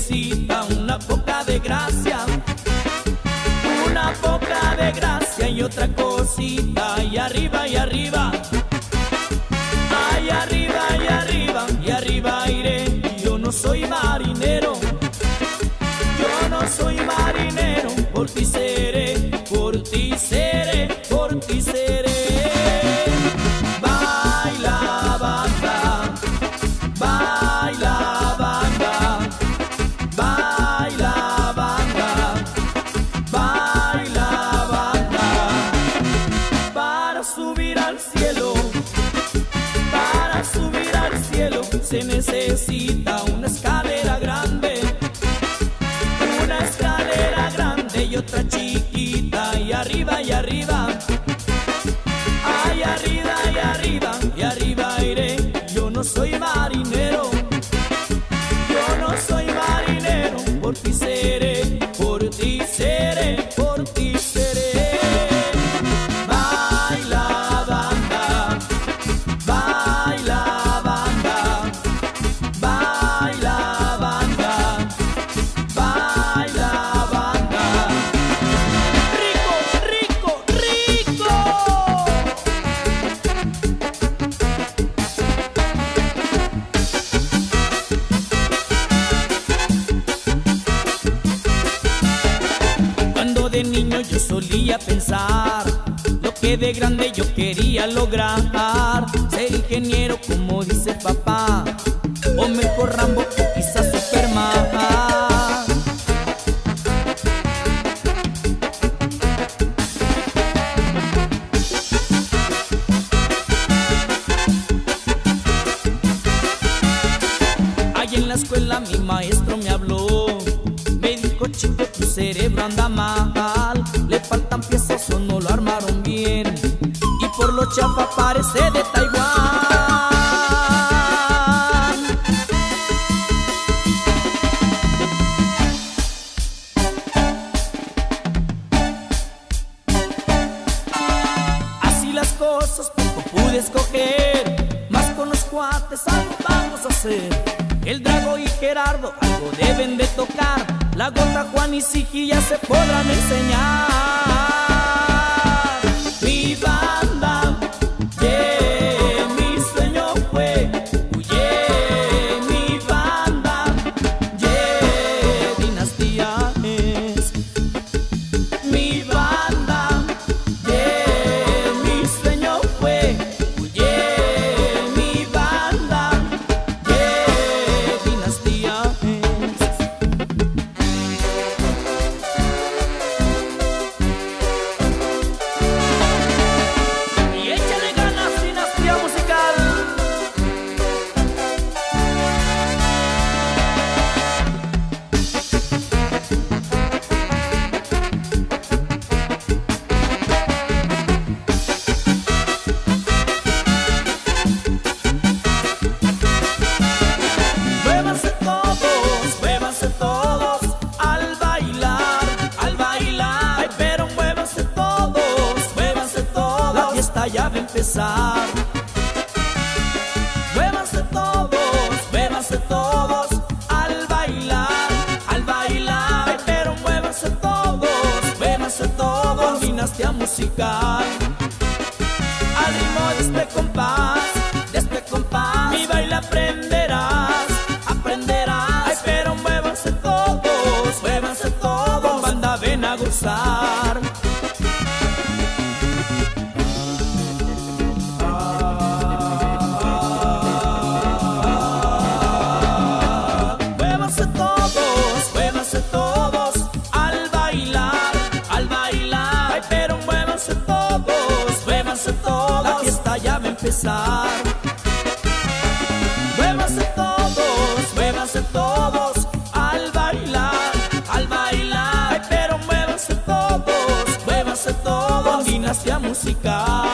necesita una poca de gracia, una poca de gracia y otra cosita, y arriba y arriba, ay, arriba y arriba, y arriba iré. Yo no soy marinero, yo no soy marinero, por ti seré, por ti seré, por ti seré. Baila banda, baila banda, baila banda, baila banda. Para subir al cielo, para subir al cielo se necesita una escalera grande, una escalera grande y otra chiquita, y arriba y arriba, ay, arriba y arriba, y arriba iré. Yo no soy marinero, yo no soy marinero, por ti seré, por ti seré, por ti seré. Baila banda, baila banda, baila banda, baila banda. Rico, rico, rico. Cuando de niño yo solía pensar lo que de grande yo quería lograr, ser ingeniero como dice papá, o mejor Rambo o quizás Superman. Ahí en la escuela mi maestro me habló, me dijo: chico, tu cerebro anda mal, le faltan piezas o no lo armaron bien, y por lo chafa parece de Taiwán. Así las cosas poco pude escoger, más con los cuates algo vamos a hacer. El Drago y Gerardo algo deben de tocar, la Gota, Juan y Sigi ya se podrán enseñar. Mi banda, yeah, mi sueño fue, yeah, mi banda, yeah, dinastía es. Mi banda, yeah, mi sueño fue, yeah, mi banda, yeah, dinastía es. Y échale ganas, dinastía musical. Muévanse todos al bailar, ay, pero muévanse todos, la fiesta ya va a empezar. Muévanse todos al bailar, ay, pero muévanse todos, con dinastía musical. Al ritmo de este compás, mi baile aprenderás, ay, pero muévanse todos, banda ven a gozar. Muévanse todos al bailar, ay, pero muévanse todos, la fiesta ya va a empezar. Muévanse todos al bailar, ay, pero muévanse todos, con dinastía musical.